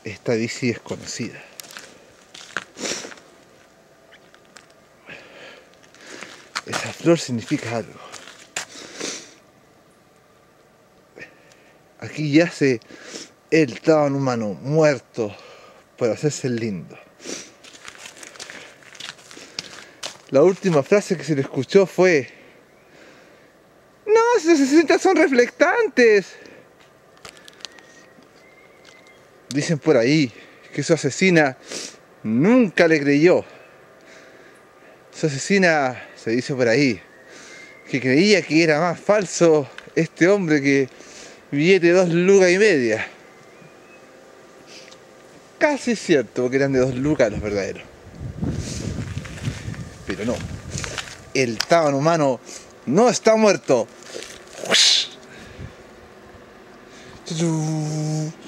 esta bici desconocida. Esa flor significa algo. Aquí yace el Taban humano muerto por hacerse el lindo. La última frase que se le escuchó fue: ¡no, sus asesinas son reflectantes! Dicen por ahí que su asesina nunca le creyó. Su asesina, se dice por ahí, que creía que era más falso este hombre que billete de 2 lucas y media. Casi cierto, porque eran de 2 lucas los verdaderos. Pero no, el Taban humano no está muerto.